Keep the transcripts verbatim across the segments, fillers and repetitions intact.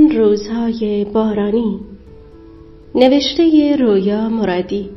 روزهای بارانی. نوشته رویا مرادی.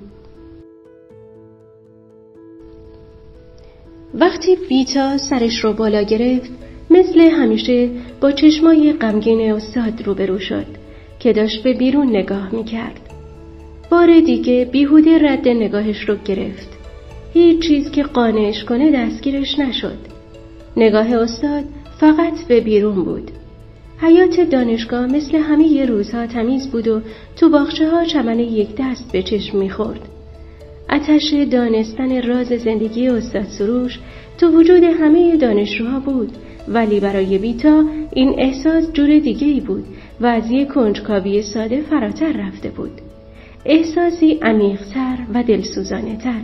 وقتی بیتا سرش رو بالا گرفت، مثل همیشه با چشمای غمگین استاد روبرو شد که داشت به بیرون نگاه میکرد. بار دیگه بیهوده رد نگاهش رو گرفت. هیچ چیز که قانعش کنه دستگیرش نشد. نگاه استاد فقط به بیرون بود. حیات دانشگاه مثل همه ی روزها تمیز بود و تو باغچه ها چمن یک دست به چشم میخورد. آتش دانستن راز زندگی استاد سروش تو وجود همه دانشجوها بود، ولی برای بیتا این احساس جور دیگه‌ای بود و از یک کنجکاوی ساده فراتر رفته بود. احساسی عمیق‌تر و دلسوزانه‌تر.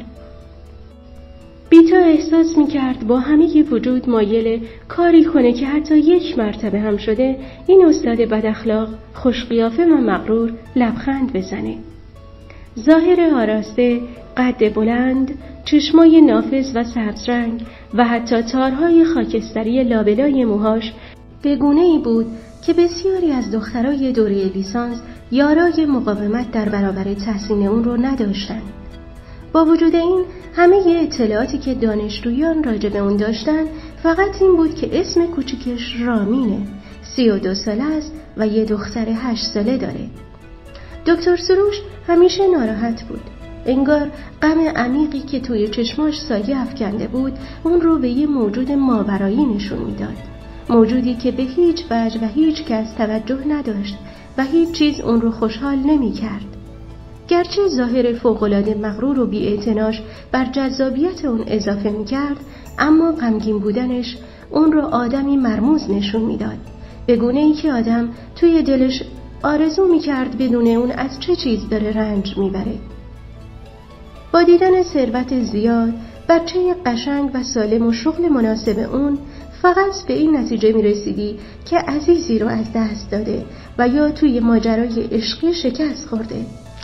بیتا احساس می‌کرد با همه ی وجود مایل کاری کنه که حتی یک مرتبه هم شده این استاد بداخلاق، خوشقیافه و مغرور لبخند بزنه. ظاهر آراسته، قد بلند، چشمای نافذ و سبز رنگ و حتی تارهای خاکستری لابلای موهاش به گونه‌ای بود که بسیاری از دخترای دوره لیسانس یارای مقاومت در برابر تحسین اون رو نداشتن. با وجود این، همه ی اطلاعاتی که دانشجویان راجع به اون داشتن فقط این بود که اسم کوچیکش رامینه، سی و دو ساله است و یه دختر هشت ساله داره. دکتر سروش همیشه ناراحت بود. انگار غم عمیقی که توی چشماش سایه افکنده بود اون رو به یه موجود ماورایی نشون میداد. موجودی که به هیچ وجه و هیچ کس توجه نداشت و هیچ چیز اون رو خوشحال نمی کرد. گرچه ظاهر فوق‌العاده مغرور و بی‌اعتناش بر جذابیت اون اضافه می کرد، اما غمگین بودنش اون رو آدمی مرموز نشون میداد. به گونه‌ای که آدم توی دلش آرزو می کرد بدون اون از چه چیز داره رنج می بره. با دیدن ثروت زیاد، بچه قشنگ و سالم و شغل مناسب اون، فقط به این نتیجه می رسیدی که عزیزی رو از دست داده و یا توی ماجرای عشقی شکست خورده.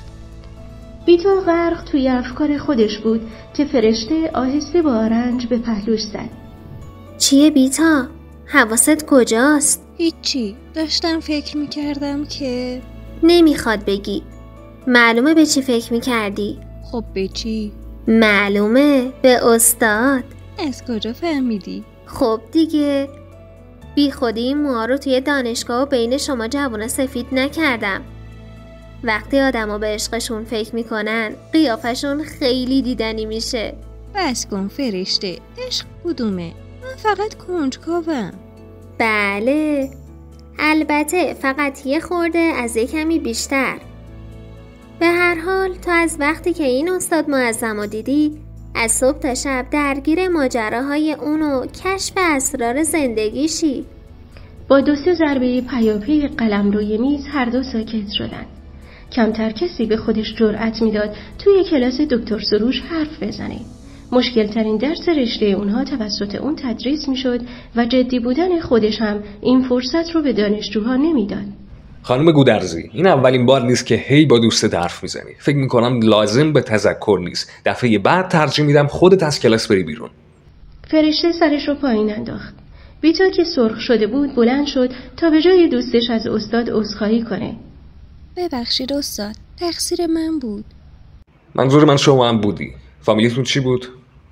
بیتا غرق توی افکار خودش بود که فرشته آهسته با رنج به پهلوش زد. چیه بیتا؟ حواست کجاست؟ هیچی، داشتم فکر می کردم که... نمیخواد بگی. معلومه به چی فکر می کردی؟ خب به چی؟ معلومه به استاد. از کجا فهمیدی؟ خب دیگه، بی خودی این موها رو توی دانشگاه و بین شما جوونا سفید نکردم. وقتی آدم ها به عشقشون فکر میکنن قیافشون خیلی دیدنی میشه. بس کن فرشته، عشق کدومه؟ من فقط کنجکاوم. بله، البته فقط یه خورده از یه کمی بیشتر. به هر حال تو از وقتی که این استاد معظم رو دیدی از صبح تا شب درگیر ماجراهای اون و کشف اسرار زندگیشی. با دو سه ضربه پیاپی قلم روی میز هر دو ساکت شدند. کمتر کسی به خودش جرأت میداد توی کلاس دکتر سروش حرف بزنه. مشکل ترین درس رشته اونها توسط اون تدریس میشد و جدی بودن خودش هم این فرصت رو به دانشجوها نمیداد. خانم گودرزی، این اولین بار نیست که هی با دوست حرف میزنی. فکر میکنم لازم به تذکر نیست. دفعه بعد ترجیح میدم خودت از کلاس بری بیرون. فرشته سرش رو پایین انداخت. بیتا که سرخ شده بود بلند شد تا به جای دوستش از استاد عذرخواهی کنه. ببخشید استاد، تقصیر من بود. منظور من شما هم بودی. فامیلیتون چی بود؟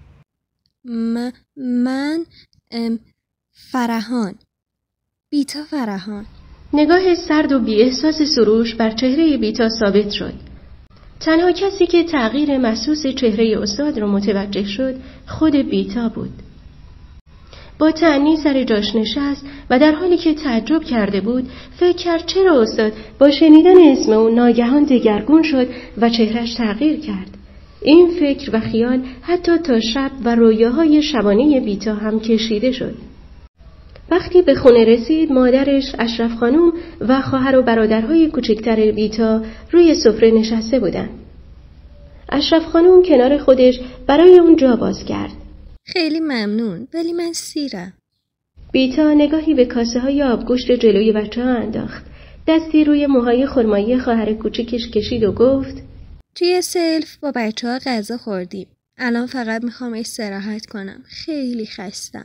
من من فرحان. بیتا فرحان. نگاه سرد و بی احساس سروش بر چهره بیتا ثابت شد. تنها کسی که تغییر محسوس چهره استاد رو متوجه شد خود بیتا بود. با تأنی سر جاش نشست و در حالی که تعجب کرده بود فکر کرد چرا استاد با شنیدن اسم اون ناگهان دگرگون شد و چهرش تغییر کرد. این فکر و خیال حتی تا شب و رویاهای شبانه بیتا هم کشیده شد. وقتی به خونه رسید مادرش اشرف خانم و خواهر و برادرهای کوچکتر بیتا روی سفره نشسته بودند. اشرف خانم کنار خودش برای اون جا باز کرد. خیلی ممنون، ولی من سیرم. بیتا نگاهی به کاسه های آبگوشت جلوی بچه ها انداخت. دستی روی موهای خرمایی خواهر کوچیکش کشید و گفت توی سلف با بچه ها غذا خوردیم. الان فقط میخوام استراحت کنم. خیلی خستم.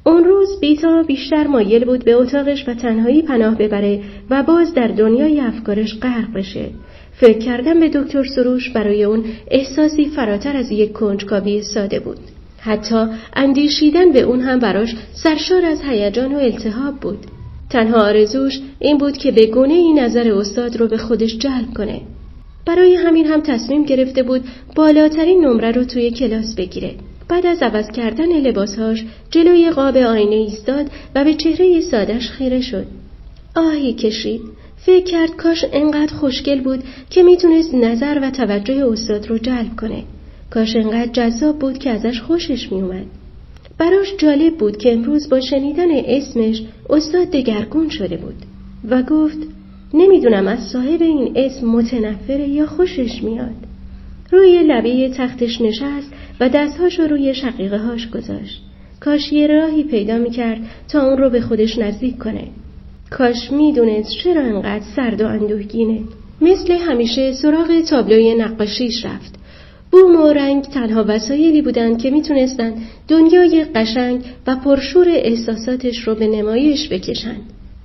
اون روز بیتا بیشتر مایل بود به اتاقش و تنهایی پناه ببره و باز در دنیای افکارش غرق بشه. فکر کردن به دکتر سروش برای اون احساسی فراتر از یک کنجکاوی ساده بود. حتی اندیشیدن به اون هم براش سرشار از هیجان و التهاب بود. تنها آرزوش این بود که به گونه این نظر استاد رو به خودش جلب کنه. برای همین هم تصمیم گرفته بود بالاترین نمره رو توی کلاس بگیره. بعد از عوض کردن لباسهاش جلوی قاب آینه ایستاد و به چهره سادش خیره شد. آهی کشید. فکر کرد کاش انقدر خوشگل بود که میتونست نظر و توجه استاد رو جلب کنه. کاش انقدر جذاب بود که ازش خوشش میومد. براش جالب بود که امروز با شنیدن اسمش استاد دگرگون شده بود و گفت نمیدونم از صاحب این اسم متنفره یا خوشش میاد. روی لبه تختش نشست و دستهاش رو روی شقیقه هاش گذاشت. کاش یه راهی پیدا میکرد تا اون رو به خودش نزدیک کنه. کاش میدونست چرا انقدر سرد و اندوهگینه. مثل همیشه سراغ تابلوی نقاشیش رفت. بوم و رنگ تنها وسایلی بودند که میتونستن دنیای قشنگ و پرشور احساساتش رو به نمایش بکشن.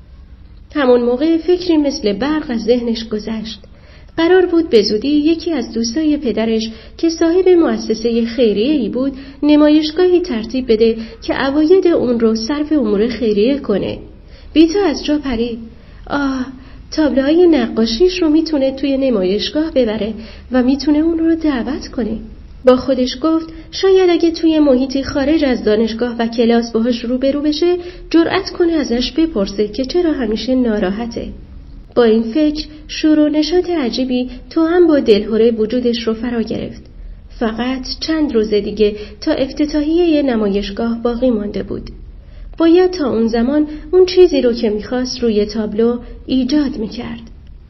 همون موقع فکری مثل برق از ذهنش گذشت. قرار بود به زودی یکی از دوستای پدرش که صاحب مؤسسه خیریه‌ای بود نمایشگاهی ترتیب بده که اواید اون رو صرف امور خیریه کنه. بیتا از جا پرید. آه، تابلوهای نقاشیش رو میتونه توی نمایشگاه ببره و میتونه اون رو دعوت کنه. با خودش گفت شاید اگه توی محیطی خارج از دانشگاه و کلاس باهاش روبرو بشه جرأت کنه ازش بپرسه که چرا همیشه ناراحته. با این فکر شور و نشاط عجیبی تو هم با دلهره وجودش رو فرا گرفت. فقط چند روز دیگه تا افتتاحیه نمایشگاه باقی مانده بود. باید تا اون زمان اون چیزی رو که میخواست روی تابلو ایجاد میکرد.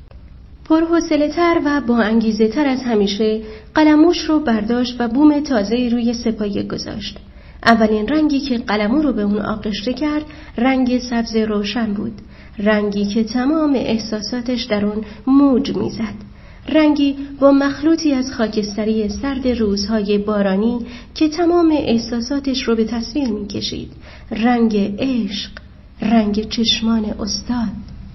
پرحوصله تر و با انگیزه تر از همیشه قلموش رو برداشت و بوم تازه‌ای روی سپایه گذاشت. اولین رنگی که قلمو رو به اون آغشته کرد رنگ سبز روشن بود. رنگی که تمام احساساتش در اون موج میزد. رنگی با مخلوطی از خاکستری سرد روزهای بارانی که تمام احساساتش رو به تصویر میکشید. رنگ عشق، رنگ چشمان استاد.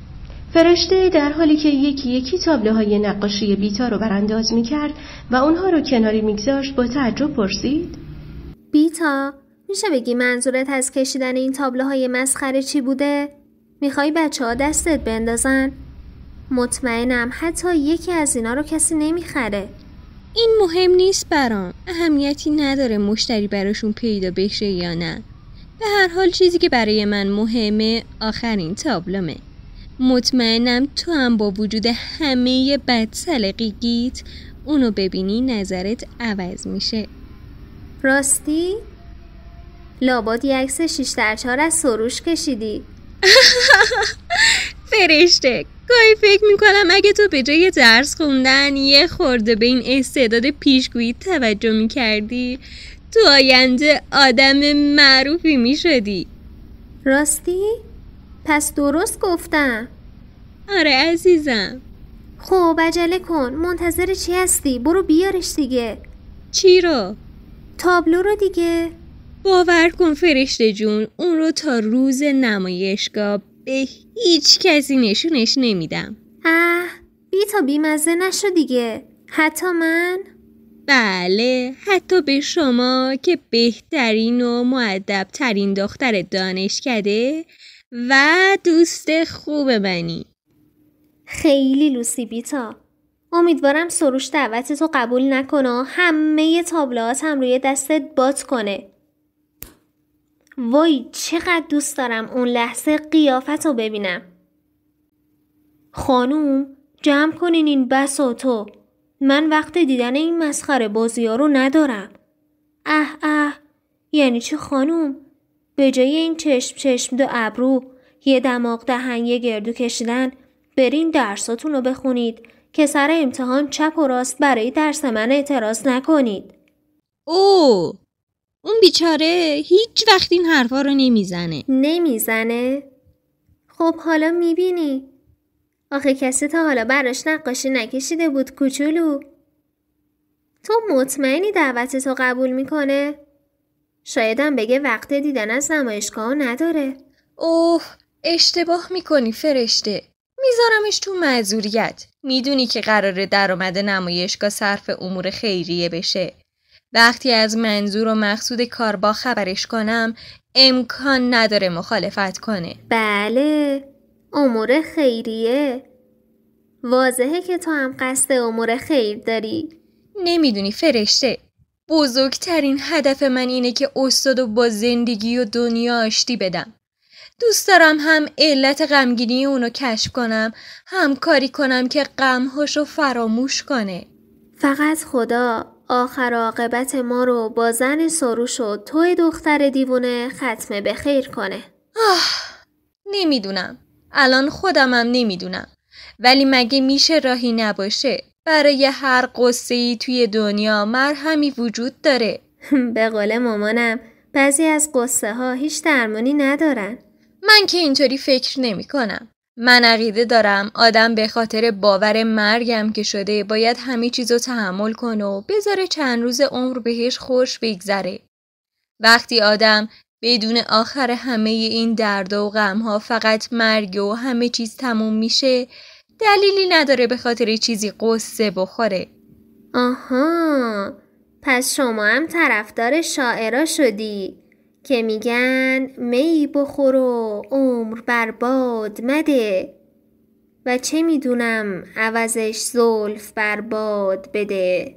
فرشته در حالی که یکی یکی تابلوهای نقاشی بیتا رو برانداز میکرد و اونها رو کناری میگذاشت با تعجب پرسید: بیتا، میشه بگی منظورت از کشیدن این تابلوهای مسخره چی بوده؟ میخوای بچه ها دستت بندازن؟ مطمئنم حتی یکی از اینا رو کسی نمیخره. این مهم نیست برام. اهمیتی نداره مشتری براشون پیدا بشه یا نه. به هر حال چیزی که برای من مهمه آخرین تابلومه. مطمئنم تو هم با وجود همه بدسلقگیت اونو ببینی نظرت عوض میشه. راستی؟ لابد یه عکس شیش در چهار از سروش کشیدی. فرشته، گاهی فکر میکنم اگه تو به جای درس خوندن یه خورده به این استعداد پیشگویی توجه میکردی تو آینده آدم معروفی میشدی. راستی؟ پس درست گفتم. آره عزیزم. خب عجله کن، منتظر چی هستی؟ برو بیارش دیگه. چی رو؟ تابلو رو دیگه. باور کن فرشته جون، اون رو تا روز نمایشگاه به هیچ کسی نشونش نمیدم. اه، بی تا بیمزه نشو دیگه. حتی من؟ بله، حتی به شما که بهترین و مؤدب ترین دختر دانشکده و دوست خوب منی. خیلی لوسی بیتا. امیدوارم سروش دعوتتو قبول نکنه و همه تابلوهات هم روی دستت بات کنه. وای چقدر دوست دارم اون لحظه قیافتو ببینم. خانوم جمع کنین این بساطو. من وقت دیدن این مسخره بازی ها رو ندارم. اه اه، یعنی چه خانوم؟ به جای این چشم چشم دو ابرو یه دماغ دهن یه گردو کشیدن برین درساتون رو بخونید که سر امتحان چپ و راست برای درس من اعتراض نکنید. اوه، اون بیچاره هیچ وقت این حرفا رو نمیزنه. نمیزنه؟ خب حالا میبینی. آخه کسی تا حالا براش نقاشی نکشیده بود کوچولو. تو مطمئنی دعوتتو قبول میکنه؟ شایدم بگه وقت دیدن از نمایشگاه نداره. اوه، اشتباه میکنی فرشته. میذارمش تو معذوریت. میدونی که قراره درآمد نمایشگاه صرف امور خیریه بشه. وقتی از منظور و مقصود کار با خبرش کنم امکان نداره مخالفت کنه. بله، امور خیریه. واضحه که تو هم قصد امور خیر داری. نمیدونی فرشته، بزرگترین هدف من اینه که استادو با زندگی و دنیا آشتی بدم. دوست دارم هم علت غمگینی اونو کشف کنم، هم کاری کنم که غمهاشو فراموش کنه. فقط خدا آخر عاقبت ما رو با زن سروش و توی دختر دیوونه ختمه به خیر کنه. آه، نمیدونم. الان خودمم نمیدونم. ولی مگه میشه راهی نباشه؟ برای هر قصه‌ای توی دنیا مرهمی وجود داره. به قول مامانم بعضی از قصه ها هیچ درمانی ندارن. من که اینطوری فکر نمی کنم. من عقیده دارم آدم به خاطر باور مرگم که شده باید همه چیزو تحمل کنه و بذاره چند روز عمر بهش خوش بگذره. وقتی آدم بدون آخر همه این درد و غمها فقط مرگ و همه چیز تموم میشه، دلیلی نداره به خاطر چیزی قصه بخوره. آها، پس شما هم طرفدار شاعرا شدی که میگن می بخور و عمر برباد مده و چه میدونم عوضش زلف برباد بده.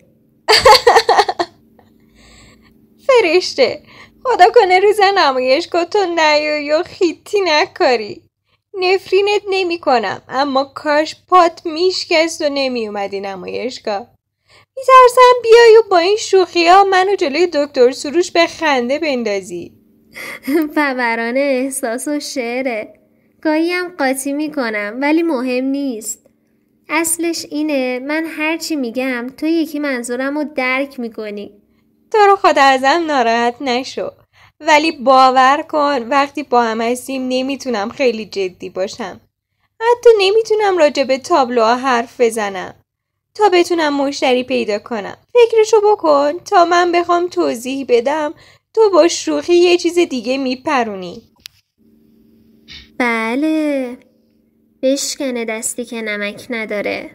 فرشته، خدا کنه روز نمایشگاه تو نیایی و خیتی نکاری. نفرینت نمی کنم، اما کاش پات میشکست و نمی اومدی نمایشگاه. میترسم بیای و با این شوخی ها منو جلوی دکتر سروش به خنده بندازی. فوران احساس و شعره. گاهی هم قاطی میکنم ولی مهم نیست. اصلش اینه من هرچی میگم تو یکی منظورم رو درک میکنی. تو رو خدا ازم ناراحت نشو، ولی باور کن وقتی با هم هستیم نمیتونم خیلی جدی باشم. حتی نمیتونم راجع به تابلوها حرف بزنم تا بتونم مشتری پیدا کنم. فکرشو بکن تا من بخوام توضیح بدم تو با شوخی یه چیز دیگه میپرونی. بله، بشکنه دستی که نمک نداره.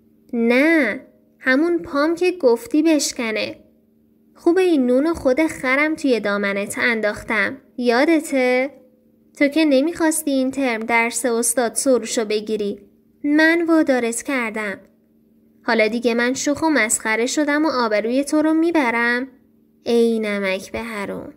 نه، همون پام که گفتی بشکنه. خوبه این نون خود خرم توی دامنت انداختم. یادته؟ تو که نمیخواستی این ترم درس استاد سروشو بگیری. من وادارت کردم. حالا دیگه من شوخ و مسخره شدم و آبروی تو رو میبرم. ای نمک به حروم.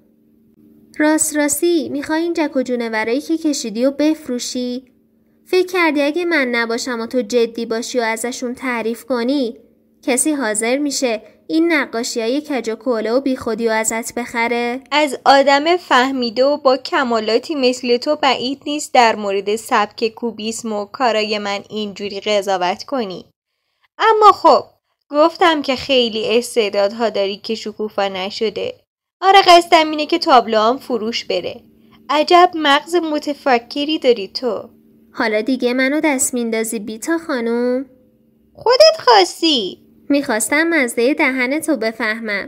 راست راستی میخوای این جک و جونورایی که کشیدی و بفروشی؟ فکر کردی اگه من نباشم و تو جدی باشی و ازشون تعریف کنی کسی حاضر میشه این نقاشی های کج و کوله و بی خودی و ازت بخره؟ از آدم فهمیده و با کمالاتی مثل تو بعید نیست در مورد سبک کوبیسم و کارای من اینجوری قضاوت کنی. اما خب گفتم که خیلی استعدادها داری که شکوفا نشده. آره، قصدم اینه که تابلوام فروش بره. عجب مغز متفکری داری تو. حالا دیگه منو دست میندازی بیتا خانوم؟ خودت خواستی. میخواستم مزه دهن تو بفهمم.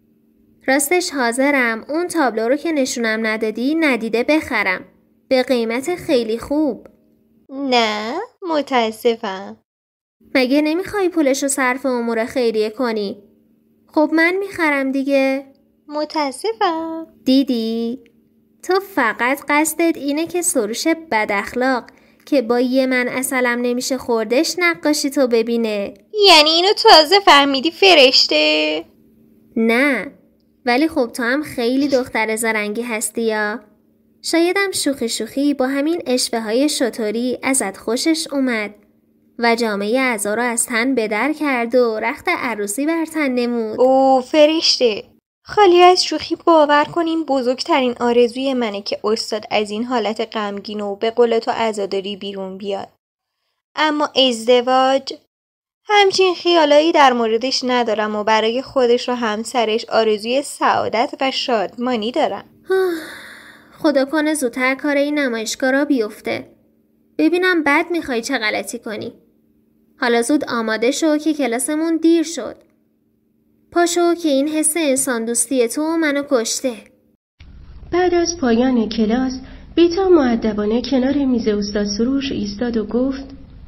راستش حاضرم اون تابلو رو که نشونم ندادی ندیده بخرم. به قیمت خیلی خوب. نه، متاسفم. مگه نمیخوای پولشو صرف امور خیریه کنی؟ خب من میخرم دیگه. متاسفم. دیدی؟ تو فقط قصدت اینه که سروش بد اخلاق که با یه من اصلم نمیشه خوردش نقاشی تو ببینه. یعنی اینو تازه فهمیدی فرشته؟ نه، ولی خب تو هم خیلی دختر زرنگی هستی یا؟ شایدم شوخی شوخی با همین اشوه های شطوری ازت خوشش اومد و جامعه اعضا رو از تن بدر کرد و رخت عروسی بر تن نمود. اوه فرشته، خالی از شوخی باور کنین بزرگترین آرزوی منه که استاد از این حالت غمگین و به قول تو عزاداری بیرون بیاد. اما ازدواج همچین خیالایی در موردش ندارم و برای خودش و همسرش آرزوی سعادت و شادمانی دارم. خدا کنه زودتر کار این نمایشگاه را بیفته. ببینم بعد میخوای چه غلطی کنی. حالا زود آماده شو که کلاسمون دیر شد. پاشو که این حس انسان دوستی تو منو کشته. بعد از پایان کلاس بیتا مؤدبانه کنار میز استاد سروش ایستاد و گفت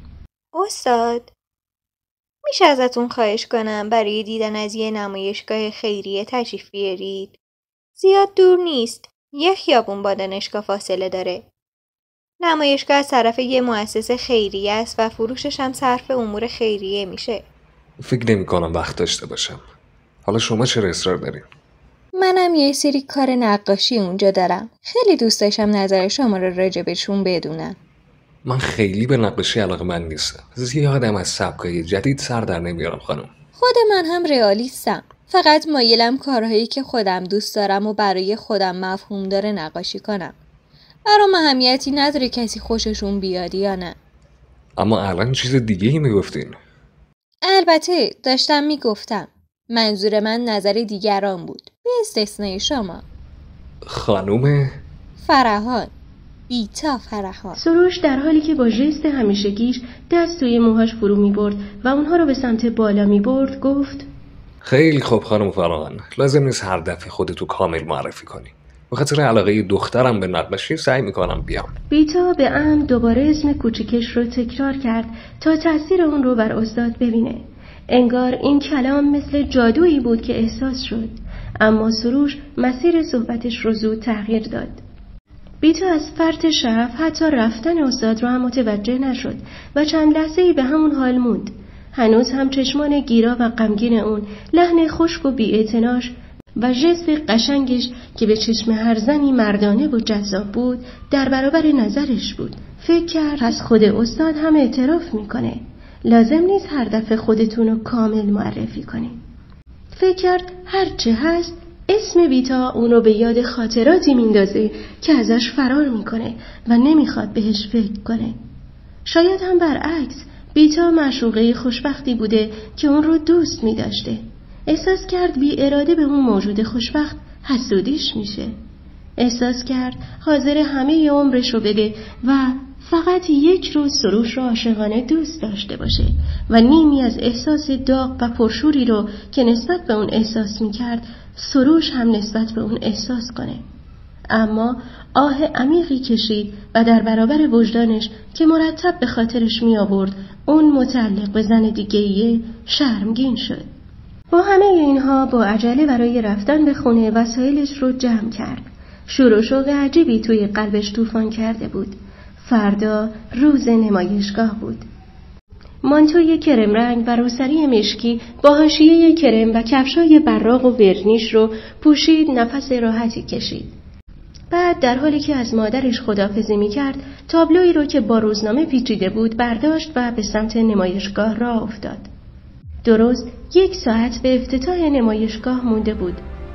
استاد، میشه ازتون خواهش کنم برای دیدن از یه نمایشگاه خیریه تشریف بیارید؟ زیاد دور نیست. یه خیابون با دانشگاه فاصله داره. نمایشگاه از طرف یه مؤسسه خیریه است و فروشش هم صرف امور خیریه میشه. فکر نمی کنم وقت داشته باشم. حالا شما چرا اصرار دارین؟ منم یه سری کار نقاشی اونجا دارم. خیلی دوست داشتم نظر شما رو راجبشون بدونم. من خیلی به نقاشی علاقه‌مند نیستم. زیادم از سبکای جدید سر در نمیارم خانم. خود من هم رئالیستم. فقط مایلم کارهایی که خودم دوست دارم و برای خودم مفهوم داره نقاشی کنم. برام اهمیتی نداره کسی خوششون بیاد یا نه. اما الان چیز دیگه ای میگفتین. البته داشتم میگفتم. منظور من نظر دیگران بود. به استثنای شما. خانوم فرحان. بیتا فرحان. سروش در حالی که با ژست همیشگیش دست توی موهاش فرو می برد و اونها رو به سمت بالا می برد گفت خیلی خوب خانم فرحان، لازم نیست هر دفعه خودتو کامل معرفی کنی. به خاطر علاقه دخترم به نقاشی سعی میکنم بیام. بیتا به عمد دوباره اسم کوچیکش رو تکرار کرد تا تاثیر اون رو بر استاد ببینه. انگار این کلام مثل جادویی بود که احساس شد، اما سروش مسیر صحبتش رو زود تغییر داد. بیتا از فرط شرف حتی رفتن استاد رو هم متوجه نشد و چند لحظه‌ای به همون حال موند. هنوز هم چشمان گیرا و غمگین اون، لحن خشک و بی‌اعتناش و ژست قشنگش که به چشم هر زنی مردانه و جذاب بود در برابر نظرش بود. فکر کرد پس خود استاد هم اعتراف میکنه. لازم نیست هر دفعه خودتون رو کامل معرفی کنی. فکر کرد هر چه هست اسم بیتا اون رو به یاد خاطراتی میندازه که ازش فرار میکنه و نمیخواد بهش فکر کنه. شاید هم برعکس بیتا معشوقه خوشبختی بوده که اون رو دوست میداشته. احساس کرد بی اراده به اون موجود خوشبخت حسودیش میشه. احساس کرد حاضر همه عمرش رو بده و فقط یک روز سروش رو عاشقانه دوست داشته باشه و نیمی از احساس داغ و پرشوری رو که نسبت به اون احساس میکرد سروش هم نسبت به اون احساس کنه. اما آه عمیقی کشید و در برابر وجدانش که مرتب به خاطرش می آورد اون متعلق به زن دیگه‌ای شرمگین شد. با همه اینها با عجله برای رفتن به خونه وسایلش رو جمع کرد. شور و شوق عجیبی توی قلبش طوفان کرده بود. فردا روز نمایشگاه بود. مانتوی کرم رنگ و روسری مشکی با حاشیه کرم و کفشای براق و ورنیش رو پوشید، نفس راحتی کشید. بعد در حالی که از مادرش خداحافظی می‌کرد، تابلویی رو که با روزنامه پیچیده بود برداشت و به سمت نمایشگاه راه افتاد. درست یک ساعت به افتتاح نمایشگاه مونده بود.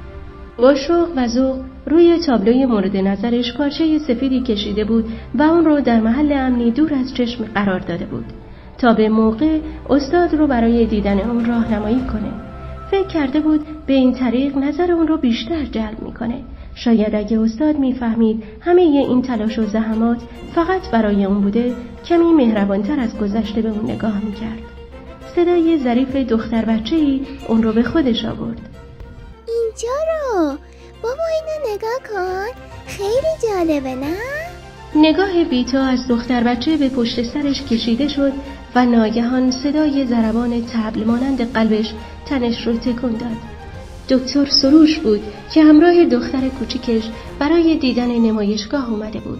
با شوق و ذوق روی تابلوی مورد نظرش پارچه سفیدی کشیده بود و اون رو در محل امنی دور از چشم قرار داده بود تا به موقع استاد رو برای دیدن اون راهنمایی کنه. فکر کرده بود به این طریق نظر اون رو بیشتر جلب میکنه. شاید اگه استاد میفهمید همه این تلاش و زحمات فقط برای اون بوده، کمی مهربانتر از گذشته به اون نگاه میکرد. صدای ظریف دختر بچه‌ای اون رو به خودش آورد. اینجا رو بابا اینو نگاه کن، خیلی جالبه نه؟ نگاه بیتا از دختر بچه به پشت سرش کشیده شد و ناگهان صدای ضربان طبل مانند قلبش تنش رو تکون داد. دکتر سروش بود که همراه دختر کوچیکش برای دیدن نمایشگاه اومده بود.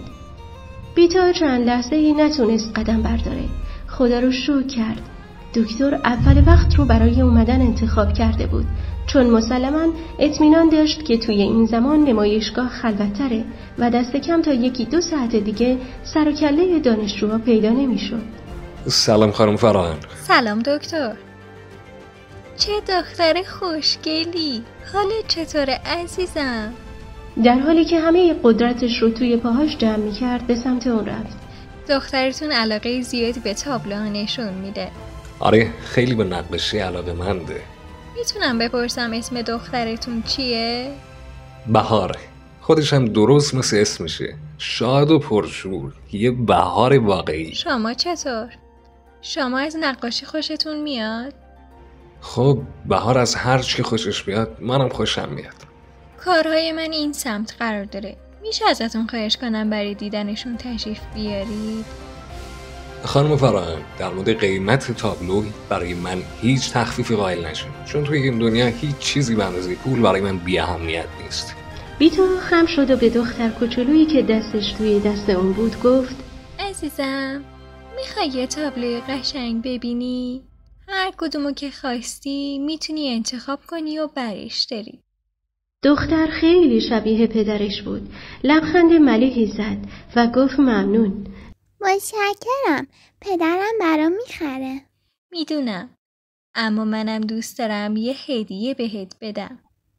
بیتا چند لحظه ای نتونست قدم برداره. خدا رو شکر کرد. دکتر اول وقت رو برای اومدن انتخاب کرده بود، چون مسلماً اطمینان داشت که توی این زمان نمایشگاه خلوت‌تره و دست کم تا یکی دو ساعت دیگه سر و کله دانشجوها پیدا نمی‌شد. سلام خانم فرحان. سلام دکتر. چه دختر خوشگلی. حالت چطوره عزیزم؟ در حالی که همه قدرتش رو توی پاهاش جمع می‌کرد به سمت اون رفت. دخترتون علاقه زیادی به تابلوها نشون میده. آره، خیلی به نقاشی علاقه منده. میتونم بپرسم اسم دخترتون چیه؟ بهاره. خودش هم درست مثل اسمشه. شاد و پرشور. یه بهار واقعی. شما چطور؟ شما از نقاشی خوشتون میاد؟ خب بهار از هر چی خوشش بیاد منم خوشم میاد. کارهای من این سمت قرار داره. میشه ازتون خواهش کنم برای دیدنشون تشریف بیارید؟ خانم فراهم، در مورد قیمت تابلو برای من هیچ تخفیفی قائل نشین، چون توی این دنیا هیچ چیزی به اندازه پول برای من بی اهمیت نیست. بیتا خم شد و به دختر کوچولویی که دستش توی دست اون بود گفت: عزیزم، میخوای یه تابلوی قشنگ ببینی؟ هر کدومو که خواستی میتونی انتخاب کنی و برش داری. دختر خیلی شبیه پدرش بود. لبخند ملیحی زد و گفت ممنون. متشکرم، پدرم برام میخره. میدونم، اما منم دوست دارم یه هدیه بهت بدم.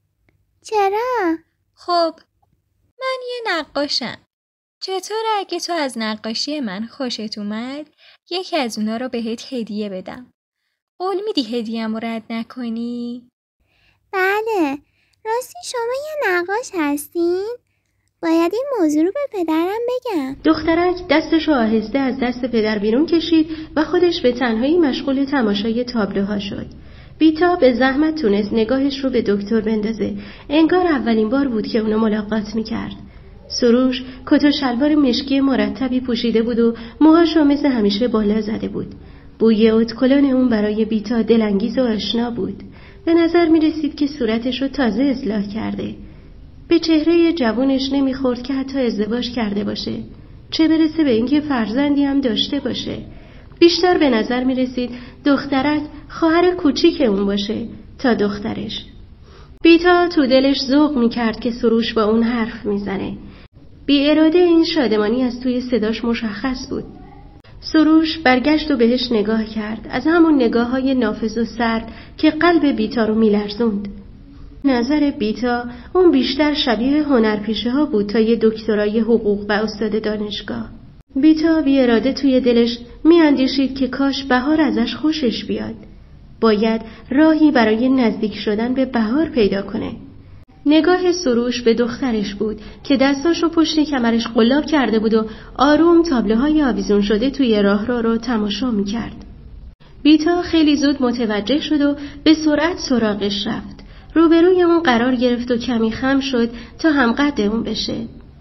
چرا؟ خب، من یه نقاشم. چطور اگه تو از نقاشی من خوشت اومد یکی از اونا رو بهت هدیه بدم؟ قول میدی هدیه‌مو رد نکنی؟ بله، راستی شما یه نقاش هستین؟ باید این موضوع رو به پدرم بگم. دخترک دستش رو آهسته از دست پدر بیرون کشید و خودش به تنهایی مشغول تماشای تابلوها شد. بیتا به زحمت تونست نگاهش رو به دکتر بندازه. انگار اولین بار بود که اونو ملاقات میکرد. سروش کت و شلوار مشکی مرتبی پوشیده بود و موهاشو مثل همیشه بالا زده بود. بوی ادکلون اون برای بیتا دلانگیز و آشنا بود. به نظر می رسید که صورتش رو تازه اصلاح کرده. به چهره جوانش نمیخورد که حتی ازدواج کرده باشه، چه برسه به اینکه فرزندی هم داشته باشه. بیشتر به نظر می رسید دخترک خواهر کوچیک اون باشه تا دخترش. بیتا تو دلش ذوق می کرد که سروش با اون حرف می زنه. بی اراده این شادمانی از توی صداش مشخص بود. سروش برگشت و بهش نگاه کرد، از همون نگاه های نافذ و سرد که قلب بیتا رو می لرزوند. نظر بیتا اون بیشتر شبیه هنرپیشه ها بود تا یه دکترای حقوق و استاد دانشگاه. بیتا بی اراده توی دلش می اندیشید که کاش بهار ازش خوشش بیاد. باید راهی برای نزدیک شدن به بهار پیدا کنه. نگاه سروش به دخترش بود که دستاشو پشت کمرش قلاب کرده بود و آروم تابلوهای آویزون شده توی راهرو رو تماشا می‌کرد. بیتا خیلی زود متوجه شد و به سرعت سراغش رفت. روبروی اون قرار گرفت و کمی خم شد تا همقد اون بشه.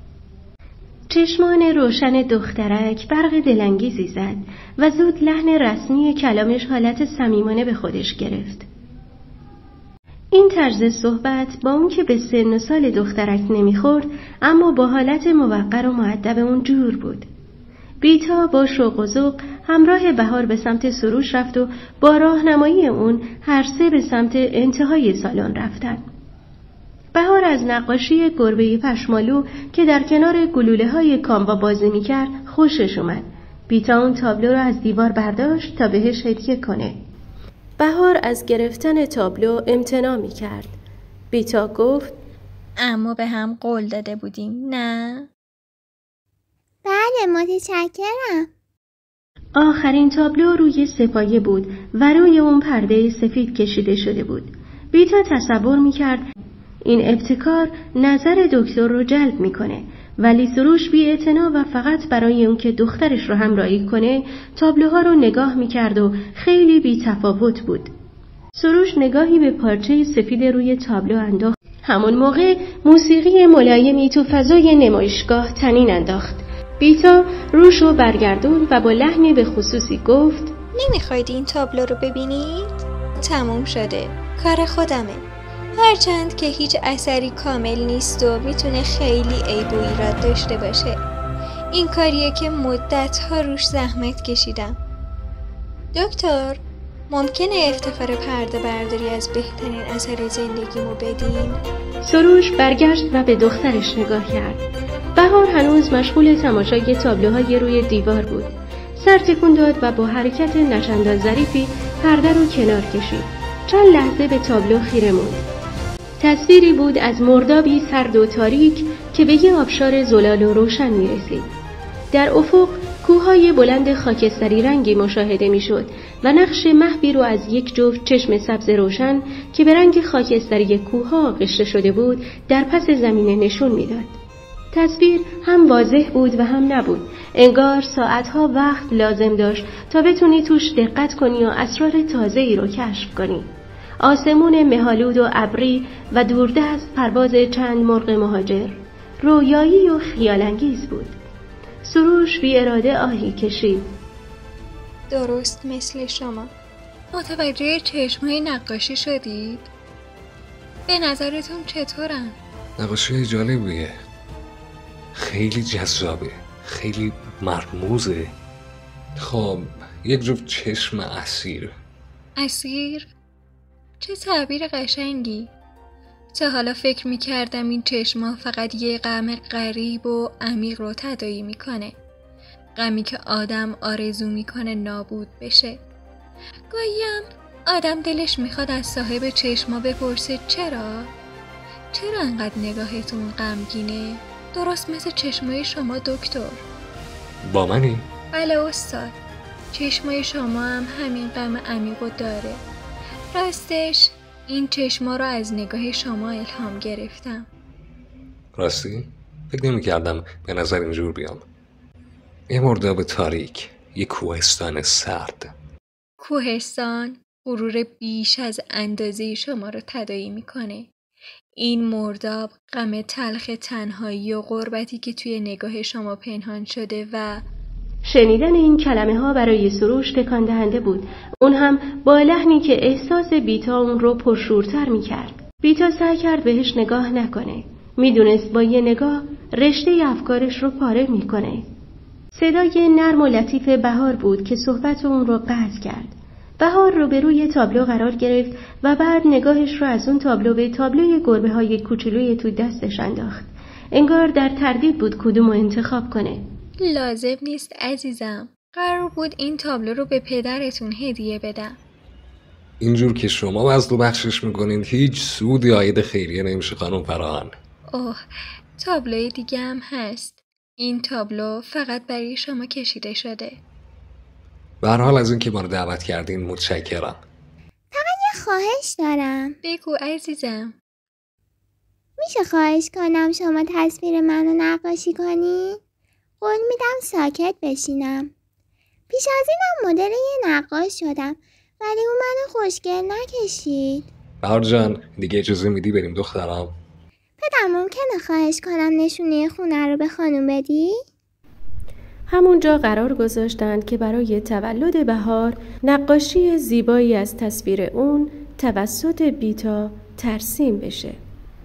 چشمان روشن دخترک برق دلانگیزی زد و زود لحن رسمی کلامش حالت صمیمانه به خودش گرفت. این طرز صحبت با اون که به سن و سال دخترک نمیخورد، اما با حالت موقر و مؤدب اون جور بود. بیتا با شوق و ذوق همراه بهار به سمت سروش رفت و با راهنمایی اون هر سه به سمت انتهای سالن رفتن. بهار از نقاشی گربه پشمالو که در کنار گلوله های کاموا بازی میکرد خوشش اومد. بیتا اون تابلو رو از دیوار برداشت تا بهش هدیه کنه. بهار از گرفتن تابلو امتناع میکرد. بیتا گفت: اما به هم قول داده بودیم، نه؟ بله، متشکرم. آخرین تابلو روی سپایه بود و روی اون پرده سفید کشیده شده بود. بیتا تصور میکرد این ابتکار نظر دکتر رو جلب میکنه، ولی سروش بی اعتنا و فقط برای اون که دخترش رو همراهی کنه تابلوها رو نگاه میکرد و خیلی بی تفاوت بود. سروش نگاهی به پارچه سفید روی تابلو انداخت. همون موقع موسیقی ملایمی تو فضای نمایشگاه طنین انداخت. بیتا روش رو برگردون و با لحنی به خصوصی گفت: نمیخواید این تابلو رو ببینید؟ تموم شده، کار خودمه. هرچند که هیچ اثری کامل نیست و میتونه خیلی عیب و ایراد داشته باشه. این کاریه که مدت‌ها روش زحمت کشیدم. دکتر، ممکنه افتخار پرده برداری از بهترین اثر زندگیمو بدین؟ سروش برگشت و به دخترش نگاه کرد. بهار هنوز مشغول تماشای تابلوهای روی دیوار بود. سر تکون داد و با حرکت نچندان ظریفی پرده رو کنار کشید. چند لحظه به تابلو خیره موند. تصویری بود از مردابی سرد و تاریک که به یه آبشار زلال و روشن می رسید. در افق کوههای بلند خاکستری رنگی مشاهده می شد و نقش مهبی رو از یک جفت چشم سبز روشن که به رنگ خاکستری کوهها آغشته شده بود در پس زمین نشون می داد. تصویر هم واضح بود و هم نبود. انگار ساعتها وقت لازم داشت تا بتونی توش دقت کنی و اسرار تازه‌ای رو کشف کنی. آسمون مه‌آلود و ابری و دوردست پرواز چند مرغ مهاجر، رویایی و خیالانگیز بود. سروش بی اراده آهی کشید. درست مثل شما. متوجه چشمای نقاشی شدید؟ به نظرتون چطورن؟ نقاشی جالبیه، خیلی جذابه، خیلی مرموزه. خب یک جفت چشم اسیر. اسیر؟ چه تعبیر قشنگی. تا حالا فکر میکردم این چشما فقط یه غم غریب و عمیق رو تداعی میکنه، غمی که آدم آرزو میکنه نابود بشه. گاهیم آدم دلش میخواد از صاحب چشما بپرسه چرا؟ چرا انقدر نگاهتون غمگینه؟ درست مثل چشمای شما دکتر. با منی؟ بله استاد، چشمای شما هم همین غم عمیقو داره. راستش این چشما رو از نگاه شما الهام گرفتم. راستی؟ فکر نمی کردم به نظر اینجور بیام. یه مرداب تاریک، یه کوهستان سرد. کوهستان غرور بیش از اندازه شما رو تداعی میکنه. این مرداب غم تلخ تنهایی و غربتی که توی نگاه شما پنهان شده و شنیدن این کلمه ها برای سروش تکان دهنده بود، اون هم با لحنی که احساس بیتا اون رو پرشورتر می کرد. بیتا سعی کرد بهش نگاه نکنه. میدونست با یه نگاه رشته افکارش رو پاره میکنه. صدای نرم و لطیف بهار بود که صحبت اون رو قطع کرد. بهار رو به روی تابلو قرار گرفت و بعد نگاهش رو از اون تابلو به تابلوی گربه های کوچولوی تو دستش انداخت. انگار در تردید بود کدوم رو انتخاب کنه. لازم نیست عزیزم، قرار بود این تابلو رو به پدرتون هدیه بدم. اینجور که شما وزن و بخشش میکنین هیچ سودی عاید خیریه نمیشه خانم فراهان. اوه، تابلوی دیگه هم هست. این تابلو فقط برای شما کشیده شده. به هر حال از این که ما رو دعوت کردین متشکرم. فقط یه خواهش دارم. بگو عزیزم. میشه خواهش کنم شما تصویر منو نقاشی کنی؟ قول میدم ساکت بشینم. پیش از اینم مدل یه نقاش شدم ولی اون منو خوشگل نکشید. بهار جان دیگه اجازه میدی بریم دخترم؟ پدر ممکنه خواهش کنم نشونه خونه رو به خانم بدی؟ همونجا قرار گذاشتند که برای تولد بهار نقاشی زیبایی از تصویر اون توسط بیتا ترسیم بشه.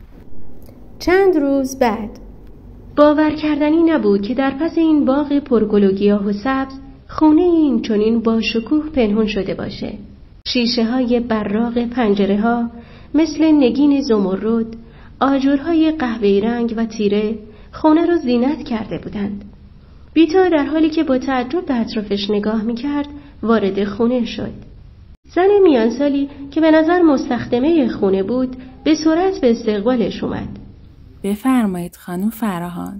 چند روز بعد باور کردنی نبود که در پس این باغ پرگل و گیاه و سبز خونه این چنین با شکوه پنهان شده باشه. شیشه های براق پنجره ها مثل نگین زمرد، آجرهای قهوه‌ای رنگ و تیره خونه رو زینت کرده بودند. بیتا در حالی که با تعجب به اطرافش نگاه میکرد وارد خونه شد. زن میانسالی که به نظر مستخدمه خونه بود به سرعت به استقبالش اومد. بفرمایید خانم فراهان.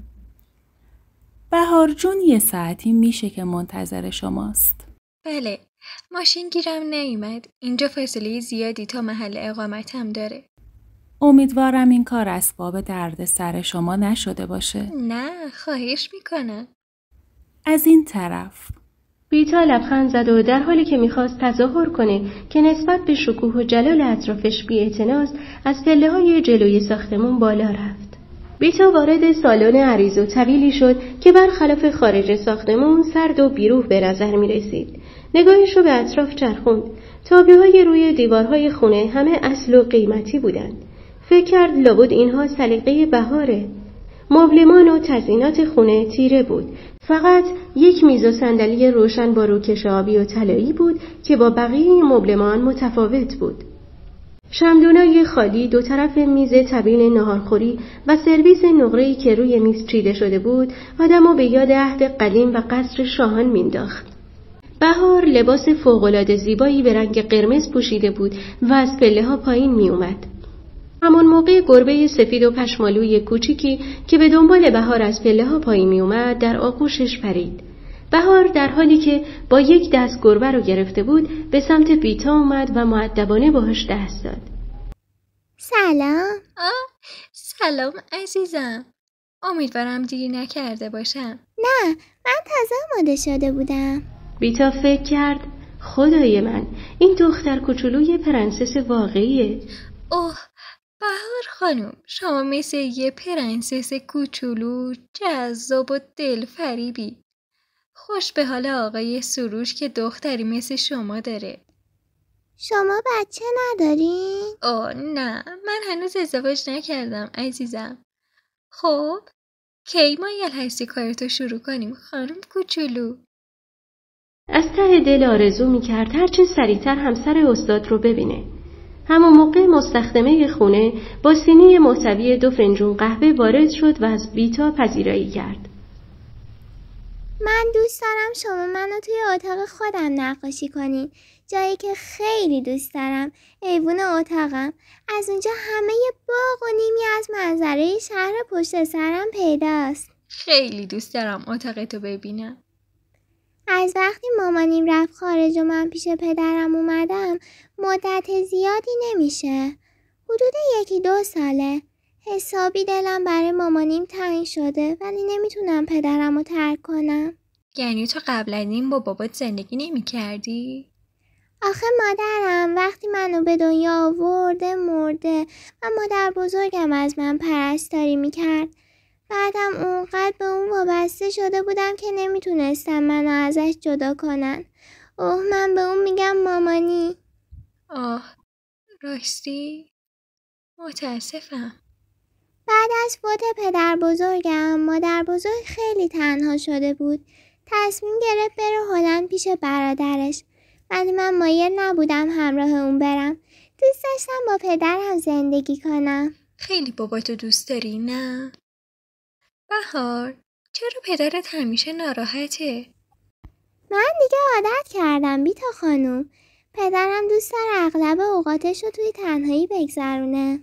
بهار جون یه ساعتی میشه که منتظر شماست. بله، ماشین گیرم نیومد. اینجا فاصله زیادی تا محل اقامتم داره. امیدوارم این کار اسباب درد سر شما نشده باشه. نه، خواهش میکنم. از این طرف. بیتا لبخند زد و در حالی که میخواست تظاهر کنه که نسبت به شکوه و جلال اطرافش بی‌اعتناست از پله های جلوی ساختمون بالا رفت. بیتا وارد سالن عریض و طویلی شد که برخلاف خارج ساختمون سرد و بیروح به نظر میرسید. نگاهش رو به اطراف چرخوند. تابلوهای روی دیوارهای خونه همه اصل و قیمتی بودند. فکر کرد لابد اینها سلیقه بهاره. مبلمان و تزیینات خونه تیره بود. فقط یک میز و صندلی روشن با روکش آبی و طلایی بود که با بقیه مبلمان متفاوت بود. شمعدونای خالی دو طرف میز تبیین ناهارخوری و سرویس نقره‌ای که روی میز چیده شده بود آدمو به یاد عهد قدیم و قصر شاهان مینداخت. بهار لباس فوق‌العاده زیبایی به رنگ قرمز پوشیده بود و از پله‌ها پایین می اومد. همون موقع گربه سفید و پشمالوی کوچیکی که به دنبال بهار از پله‌ها پایین می اومد در آغوشش پرید. بهار در حالی که با یک دست گربه رو گرفته بود به سمت بیتا اومد و مؤدبانه باهاش دست داد. سلام. آه، سلام عزیزم. امیدوارم دیری نکرده باشم. نه، من تازه آماده شده بودم. بیتا فکر کرد خدای من این دختر کوچولوی پرنسس واقعیه. اوه، بهار خانم، شما مثل یه پرنسس کوچولو جذاب و دلفریبی. خوش به حال آقای سروش که دختری مثل شما داره. شما بچه ندارین؟ آه نه، من هنوز ازدواج نکردم عزیزم. خب کی مایل هستی کارتو شروع کنیم خانم کوچولو؟ از ته دل آرزو میکرد هرچه سریعتر همسر استاد رو ببینه. همون موقع مستخدمه خونه با سینی محتوی دو فنجون قهوه وارد شد و از بیتا پذیرایی کرد. من دوست دارم شما منو توی اتاق خودم نقاشی کنین. جایی که خیلی دوست دارم. ایوون اتاقم. از اونجا همه باغ و نیمی از منظره شهر پشت سرم پیداست. خیلی دوست دارم اتاقتو ببینم. از وقتی مامانیم رفت خارج و من پیش پدرم اومدم مدت زیادی نمیشه. حدود یکی دو ساله. حسابی دلم برای مامانیم تنگ شده ولی نمیتونم پدرم رو ترک کنم. یعنی تو قبل از این با بابات زندگی نمی کردی؟ آخه مادرم وقتی منو به دنیا آورده مرده و مادر بزرگم از من پرستاری میکرد. بعدم اونقدر به اون وابسته شده بودم که نمیتونستم منو ازش جدا کنن. اوه من به اون میگم مامانی. آه راستی؟ متاسفم. بعد از فوت پدر بزرگم مادر بزرگ خیلی تنها شده بود. تصمیم گرفت بره هلند پیش برادرش. ولی من مایل نبودم همراه اون برم. دوست داشتم با پدرم زندگی کنم. خیلی باباتو دوست داری نه؟ بهار چرا پدرت همیشه ناراحته؟ من دیگه عادت کردم بیتا خانوم. پدرم دوست داره اغلب اوقاتش رو توی تنهایی بگذرونه.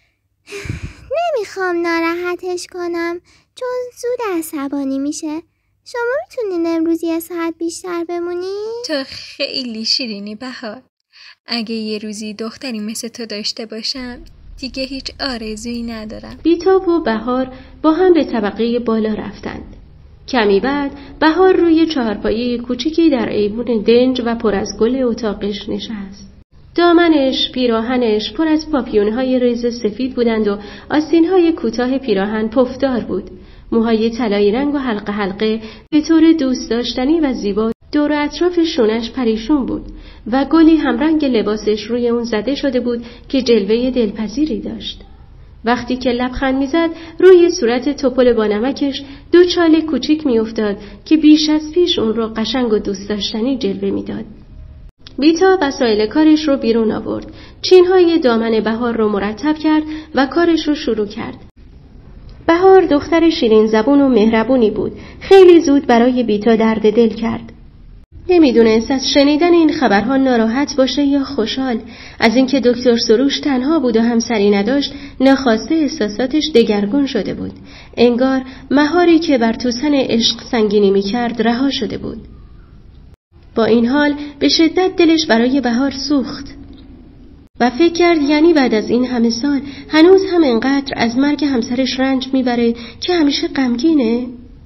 نمیخوام ناراحتش کنم چون زود عصبانی میشه. شما میتونین امروز یه ساعت بیشتر بمونی؟ تو خیلی شیرینی بهار. اگه یه روزی دختری مثل تو داشته باشم دیگه هیچ آرزویی ندارم. بیتا و بهار با هم به طبقه بالا رفتند. کمی بعد بهار روی چهارپایه کوچیکی در ایوون دنج و پر از گل اتاقش نشست. دامنش، پیراهنش پر از پاپیون‌های ریز سفید بودند و آستین‌های کوتاه پیراهن پفدار بود. موهای طلایی رنگ و حلقه حلقه به طور دوست داشتنی و زیبا دور اطراف شونش پریشون بود و گلی همرنگ لباسش روی اون زده شده بود که جلوه دلپذیری داشت. وقتی که لبخند میزد روی صورت توپل با نمکش دو چاله کوچیک میافتاد که بیش از پیش اون رو قشنگ و دوست داشتنی جلوه میداد. بیتا وسایل کارش رو بیرون آورد. چینهای دامن بهار رو مرتب کرد و کارش رو شروع کرد. بهار دختر شیرین زبون و مهربونی بود. خیلی زود برای بیتا درد دل کرد. نمیدونست از شنیدن این خبرها ناراحت باشه یا خوشحال. از اینکه دکتر سروش تنها بود و همسری نداشت ناخواسته احساساتش دگرگون شده بود. انگار مهاری که بر توسن عشق سنگینی میکرد رها شده بود. با این حال به شدت دلش برای بهار سوخت و فکر کرد یعنی بعد از این همه سال هنوز هم انقدر از مرگ همسرش رنج میبره که همیشه غمگینه.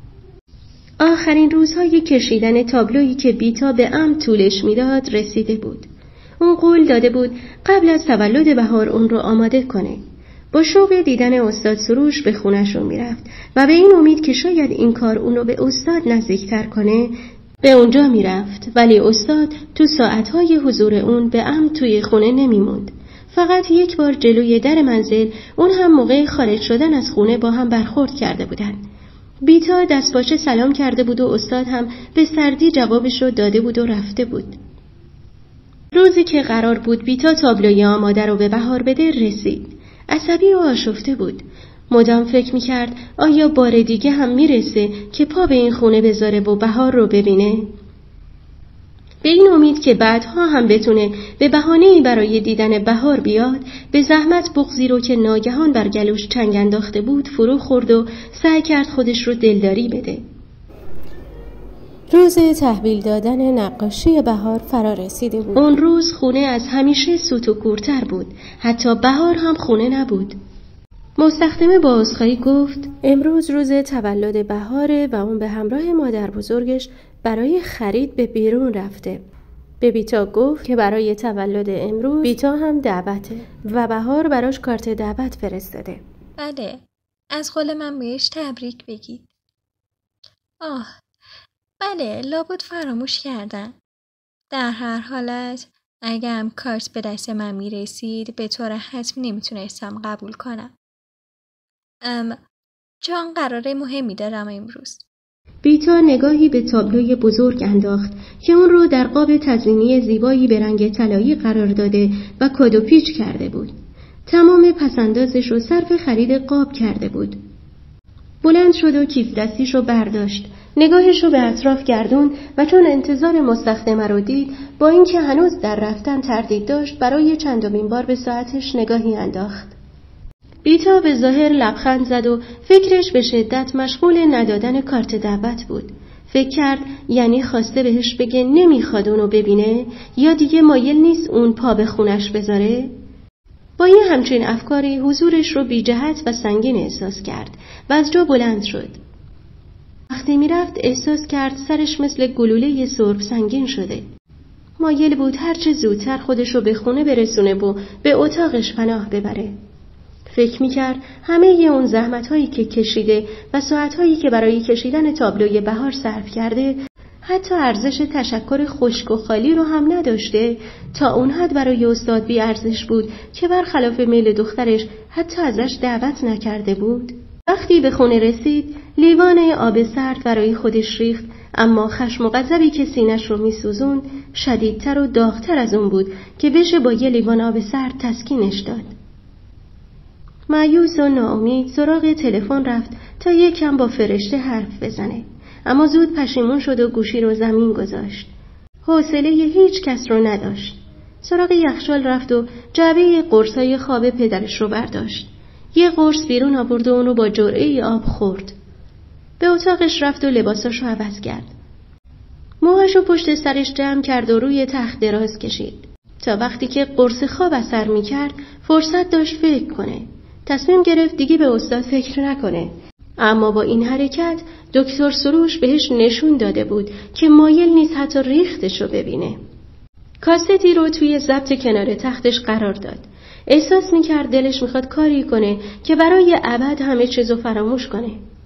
آخرین روزهای کشیدن تابلویی که بیتا به عمد طولش میداد رسیده بود. اون قول داده بود قبل از تولد بهار اون رو آماده کنه. با شوق دیدن استاد سروش به خونه‌شون میرفت و به این امید که شاید این کار اون رو به استاد نزدیکتر کنه به اونجا میرفت. ولی استاد تو ساعتهای حضور اون به عمد توی خونه نمیموند. فقط یک بار جلوی در منزل اون هم موقع خارج شدن از خونه با هم برخورد کرده بودن. بیتا دستپاچه سلام کرده بود و استاد هم به سردی جوابش رو داده بود و رفته بود. روزی که قرار بود بیتا تابلوی آماده رو به بهار بده رسید. عصبی و آشفته بود. مدام فکر میکرد آیا بار دیگه هم میرسه که پا به این خونه بذاره و بهار رو ببینه؟ به این امید که بعدها هم بتونه به بهانه‌ای برای دیدن بهار بیاد به زحمت بغضی رو که ناگهان بر گلوش چنگ انداخته بود فرو خورد و سعی کرد خودش رو دلداری بده. روز تحویل دادن نقاشی بهار فرا رسیده بود. اون روز خونه از همیشه سوت و کورتر بود. حتی بهار هم خونه نبود. مستخدمه با عذرخواهی گفت امروز روز تولد بهاره و اون به همراه مادر بزرگش برای خرید به بیرون رفته. به بیتا گفت که برای تولد امروز بیتا هم دعوته و بهار براش کارت دعوت فرستاده. بله، از قول من بهش تبریک بگید. آه، بله، لابد فراموش کردم. در هر حالت اگه هم کارت به دست من میرسید به طور حتم نمیتونستم قبول کنم. ام چون قراره مهمی دارم امروز. بیتا نگاهی به تابلوی بزرگ انداخت که اون رو در قاب تزئینی زیبایی به رنگ طلایی قرار داده و کاد و پیچ کرده بود. تمام پسندازش رو صرف خرید قاب کرده بود. بلند شد و کیف دستیش رو برداشت. نگاهش رو به اطراف گردون و چون انتظار مستخدمه رو دید، با اینکه هنوز در رفتن تردید داشت، برای چندمین بار به ساعتش نگاهی انداخت. بیتا به ظاهر لبخند زد و فکرش به شدت مشغول ندادن کارت دعوت بود. فکر کرد یعنی خواسته بهش بگه نمیخواد اونو ببینه یا دیگه مایل نیست اون پا به خونش بذاره؟ با یه همچین افکاری حضورش رو بی جهت و سنگین احساس کرد و از جا بلند شد. وقتی میرفت احساس کرد سرش مثل گلوله سرب سنگین شده. مایل بود هرچه زودتر خودش رو به خونه برسونه و به اتاقش پناه ببره. فکر میکرد همه ی اون زحمت‌هایی که کشیده و ساعت‌هایی که برای کشیدن تابلوی بهار صرف کرده حتی ارزش تشکر خشک و خالی رو هم نداشته، تا اون حد برای استاد بی ارزش بود که برخلاف میل دخترش حتی ازش دعوت نکرده بود. وقتی به خونه رسید لیوان آب سرد برای خودش ریخت، اما خشم و غضبی که سینش رو میسوزوند شدیدتر و داغتر از اون بود که بشه با یه لیوان آب سرد تسکینش داد. مایوس و ناامید سراغ تلفن رفت تا یکم با فرشته حرف بزنه، اما زود پشیمون شد و گوشی رو زمین گذاشت. حوصله هیچ کس رو نداشت. سراغ یخچال رفت و جعبه قرصای خواب پدرش رو برداشت. یه قرص بیرون آورد و اون رو با جرعه آب خورد. به اتاقش رفت و لباساش رو عوض کرد. موهاش رو پشت سرش جمع کرد و روی تخت دراز کشید. تا وقتی که قرص خواب اثر می کرد فرصت داشت فکر کنه. تصمیم گرفت دیگه به استاد فکر نکنه. اما با این حرکت دکتر سروش بهش نشون داده بود که مایل نیست حتی ریختش رو ببینه. کاستی رو توی ضبط کنار تختش قرار داد. احساس میکرد دلش میخواد کاری کنه که برای ابد همه چیزو فراموش کنه.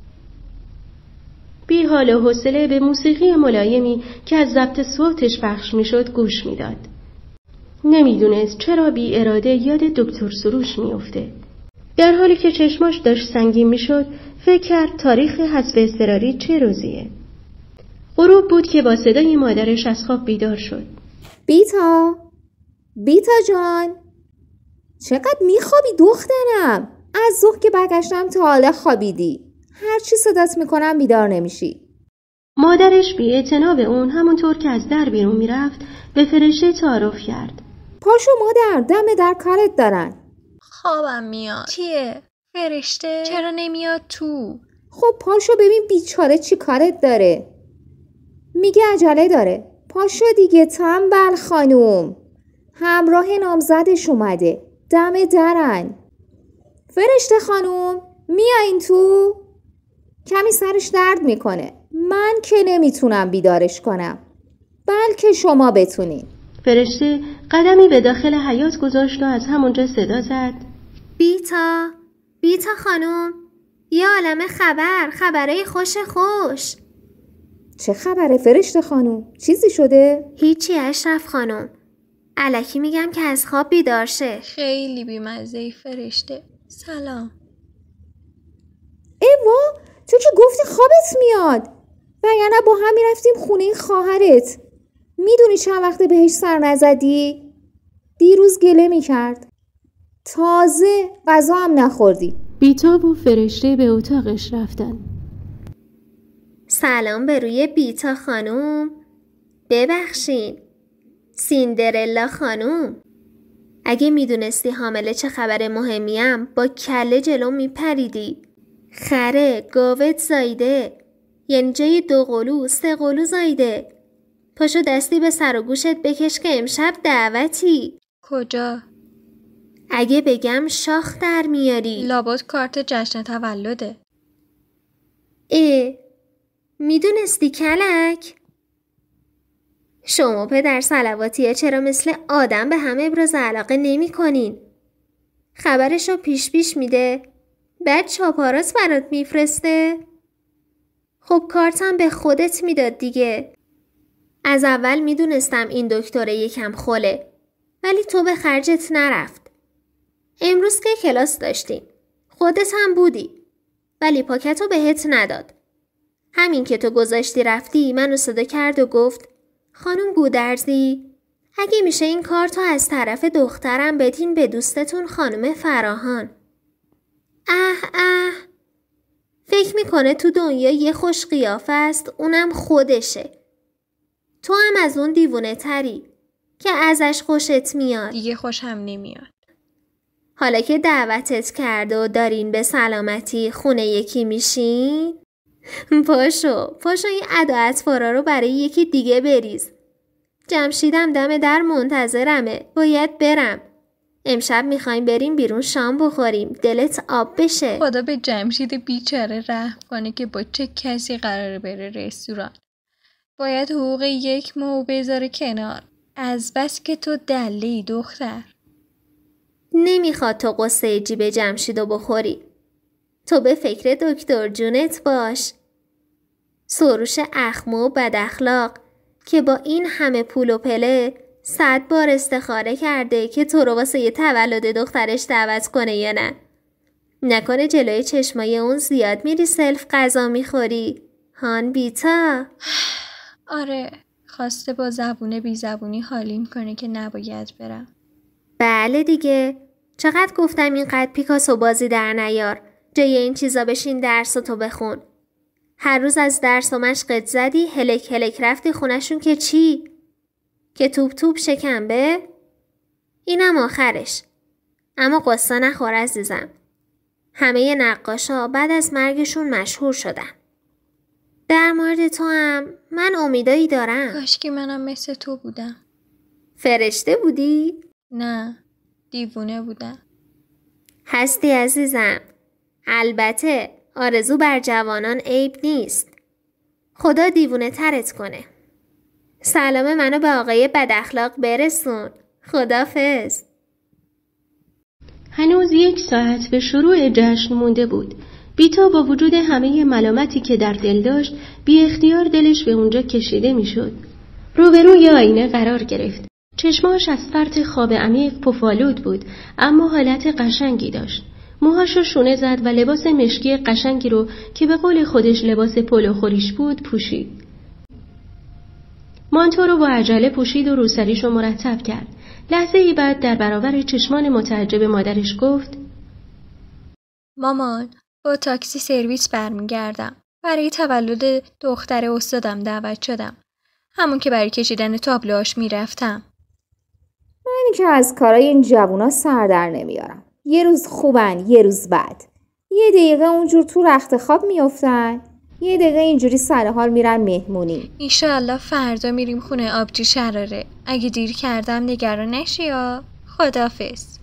بی حال و حوصله به موسیقی ملایمی که از ضبط صوتش پخش میشد گوش میداد. نمیدونست چرا بی اراده یاد دکتر سروش میفته. در حالی که چشماش داشت سنگین میشد فکر کرد تاریخ حذف اضطراری چه روزیه. غروب بود که با صدای مادرش از خواب بیدار شد. بیتا بیتا جان، چقدر میخوابی دخترم؟ از ظهر که برگشتم تا حالا خوابیدی. هر چی صدات میکنم بیدار نمیشی. مادرش بی اعتنا به اون همونطور که از در بیرون میرفت به فرشته تعارف کرد. پاشو مادر، دم در کارت دارن. خوابم میاد. کیه؟ فرشته؟ چرا نمیاد تو؟ خب پاشو ببین بیچاره چی کارت داره. میگه عجله داره. پاشو دیگه تنبل خانوم. همراه نامزدش اومده. دم درن. فرشته خانوم میایین تو؟ کمی سرش درد میکنه. من که نمیتونم بیدارش کنم، بلکه شما بتونین. فرشته قدمی به داخل حیاط گذاشت و از همونجا صدا زد. بیتا بیتا خانوم، یه عالمه خبر، خبرای خوش خوش. چه خبره فرشته خانوم؟ چیزی شده؟ هیچی اشرف خانوم، الکی میگم که از خواب بیدار شه. خیلی بیمزه فرشته. سلام. ایوا، تو که گفتی خوابت میاد و یا نه با هم میرفتیم خونه این خواهرت. میدونی چند وقته بهش سر نزدی؟ دیروز گله میکرد. تازه غذا هم نخوردی. بیتا و فرشته به اتاقش رفتن. سلام به روی بیتا خانوم. ببخشین سیندرلا خانوم، اگه میدونستی حامله چه خبر مهمیم با کله جلو میپریدی. خره گاوت زایده، یعنی جای دو قلو سه قلو زایده. پاشو دستی به سر و گوشت بکش که امشب دعوتی. کجا؟ اگه بگم شاخ در میاری. لابد کارت جشن تولده. اه، میدونستی کلک؟ شما پدر صلواتی ها چرا مثل آدم به همه ابراز علاقه نمی کنین؟ خبرشو پیش پیش میده؟ بعد چاپاراس برات میفرسته؟ خب کارتم به خودت میداد دیگه. از اول میدونستم این دکتره یکم خله، ولی تو به خرجت نرفت. امروز که کلاس داشتیم، خودت هم بودی، ولی پاکتو بهت نداد. همین که تو گذاشتی رفتی منو صدا کرد و گفت خانم گودرزی، اگه میشه این کارتو از طرف دخترم بدین به دوستتون خانم فراهان. اه اه فکر میکنه تو دنیا یه خوش قیافه است، اونم خودشه. تو هم از اون دیوونه تری که ازش خوشت میاد. دیگه خوشم نمیاد. حالا که دعوتت کرده و دارین به سلامتی خونه یکی میشین، پاشو پاشو این ادا اطفارا رو برای یکی دیگه بریز. جمشیدم دم در منتظرمه، باید برم. امشب میخوایم بریم بیرون شام بخوریم، دلت آب بشه. خدا به جمشید بیچاره رحم کنه که با چه کسی قراره بره رستوران. باید حقوق یک ماه بذاره کنار، از بس که تو دله‌ای دختر. نمیخواد تو قصه جیب جمشیدو بخوری. تو به فکر دکتر جونت باش. سروش اخمو و بد اخلاق که با این همه پول و پله صد بار استخاره کرده که تو رو واسه یه تولد دخترش دعوت کنه یا نه. نکنه جلوی چشمای اون زیاد میری سلف غذا میخوری؟ هان بیتا. آره، خواسته با زبونه بی زبونی حالیم کنه که نباید برم. بله دیگه، چقدر گفتم اینقدر پیکاسو بازی در نیار، جای این چیزا بشین درس تو بخون. هر روز از درس و مشقت زدی، هلک هلک رفتی خونشون که چی؟ که توپ توپ شکنبه؟ اینم آخرش. اما قصه نخور عزیزم. همه نقاشا بعد از مرگشون مشهور شدن. در مورد تو هم من امیدایی دارم. کاش که منم مثل تو بودم. فرشته بودی؟ نه، دیوونه بودم. هستی عزیزم. البته آرزو بر جوانان عیب نیست. خدا دیوونه ترت کنه. سلام منو به آقای بد اخلاق برسون. خدافظ. هنوز یک ساعت به شروع جشن مونده بود. بیتا با وجود همه ملامتی که در دل داشت بی اختیار دلش به اونجا کشیده میشد. روبروی آینه قرار گرفت. چشماش از فرط خواب عمیق پفالود بود، اما حالت قشنگی داشت. موهاشو شونه زد و لباس مشکی قشنگی رو که به قول خودش لباس پلو خوریش بود پوشید. مانتو رو با عجله پوشید و روسریشو مرتب کرد. لحظه ای بعد در برابر چشمان متعجب مادرش گفت: مامان، با تاکسی سرویس برمیگردم. برای تولد دختر استادم دعوت شدم. همون که برای کشیدن تابلوهاش میرفتم. من که از کارای این جوونا سر در نمیارم. یه روز خوبن، یه روز بد. یه دقیقه اونجور تو رخت خواب میافتن، یه دقیقه اینجوری سر حال میرن مهمونی. ایشالله فردا میریم خونه آبجی شراره. اگه دیر کردم نگران نشی یا. خداحافظ.